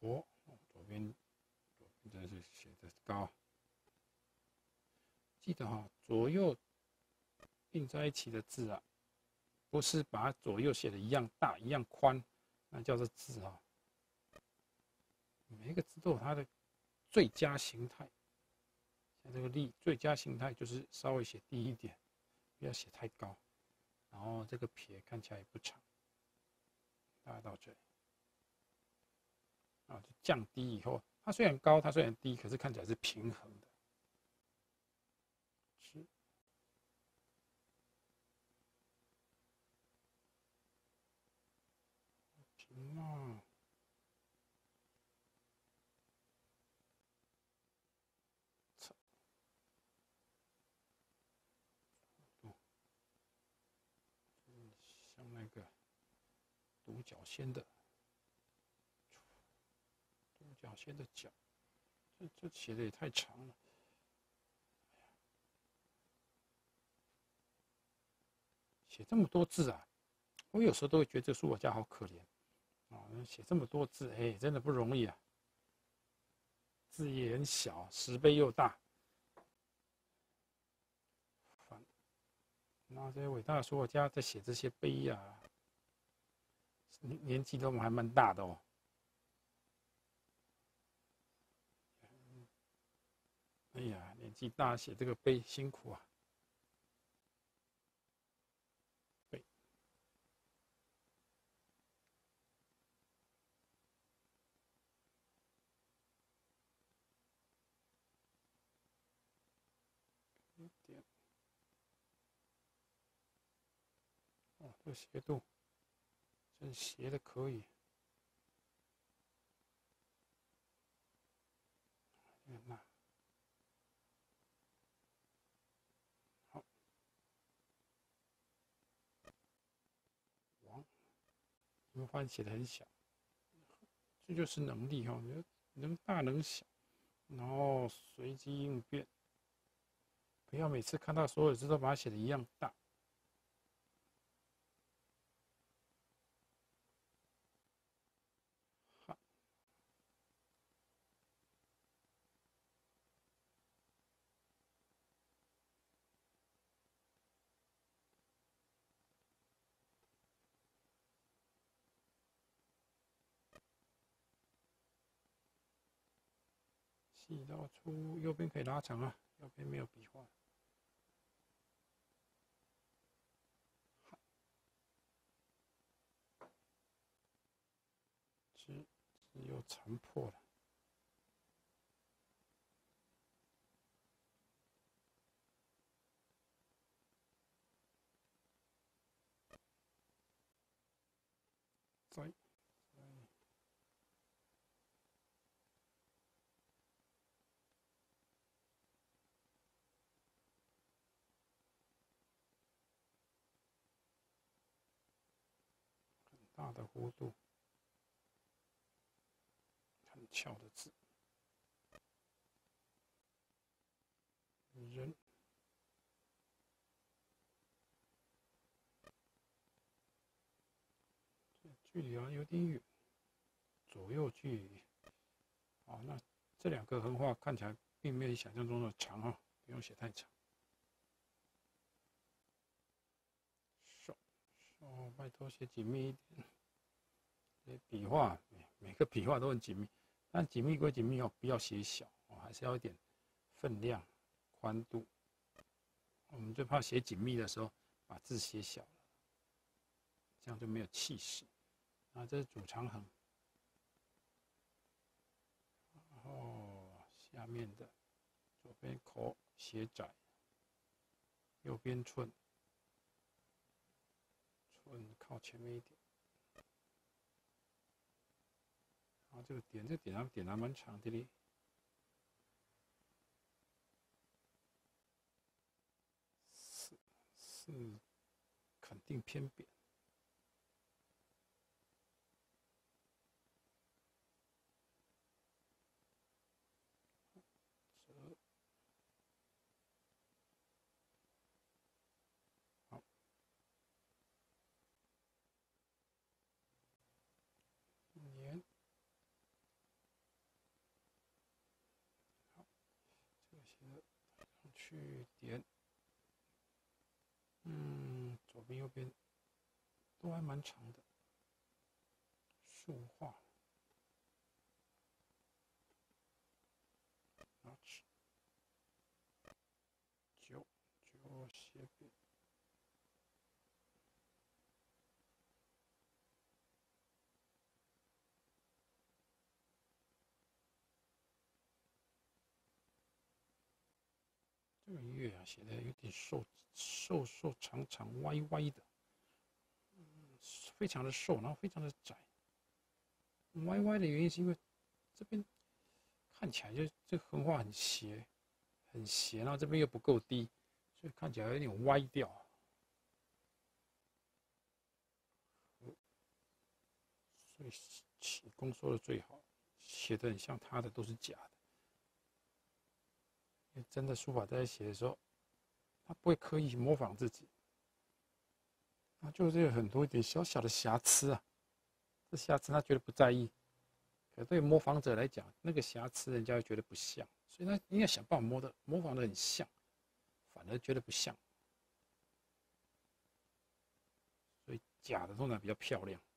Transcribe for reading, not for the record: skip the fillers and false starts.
左边真是写的高。记得哈，左右并在一起的字啊，不是把它左右写的一样大、一样宽，那叫做字哈。每一个字都有它的最佳形态。像这个力，最佳形态就是稍微写低一点，不要写太高。然后这个撇看起来也不长，大概到这里。啊，就降低以后，它虽然高，它虽然低，可是看起来是平衡的。是。平嘛。像那个独角仙的角，这写的也太长了。写这么多字啊，我有时候都会觉得这书法家好可怜啊，写这么多字，哎，真的不容易啊。字也很小，10倍又大。那这些伟大的书法家在写这些碑啊，年纪都还蛮大的哦。哎呀，年纪大写这个碑辛苦啊。碑。点。哦，这个斜度真斜的可以。那好，王，你会发现写的很小，这就是能力哈，能大能小，然后随机应变，不要每次看到所有字都把它写的一样大。细到粗，右边可以拉长啊，右边没有笔画。只有残破了。在。很大的弧度，很翘的字。人。距离啊有点远，左右距离。好，那这2个横画看起来并没有想象中的长啊，不用写太长。手，拜托写紧密一点。笔画，每个笔画都很紧密，但紧密归紧密哦，不要写小哦，还是要一点分量、宽度。我们最怕写紧密的时候把字写小了，这样就没有气势。啊，这是主长横，然后下面的左边口写窄，右边寸靠前面一点。然后这个点还蛮长的哩。是肯定偏扁。好。年。 去点，左边右边都还蛮长的，竖画。9斜边，这个月啊写的有点瘦长长歪歪的，非常的瘦，然后非常的窄。歪歪的原因是因为这边看起来就这横画很斜，然后这边又不够低，所以看起来有点歪掉。所以启功说的最好，写的很像他的都是假的。因为真的书法在写的时候，他不会刻意模仿自己，那就是有很多一点小小的瑕疵啊。这瑕疵他觉得不在意，可对模仿者来讲，那个瑕疵人家会觉得不像，所以他应该想办法模仿的很像，反而觉得不像。所以假的通常比较漂亮。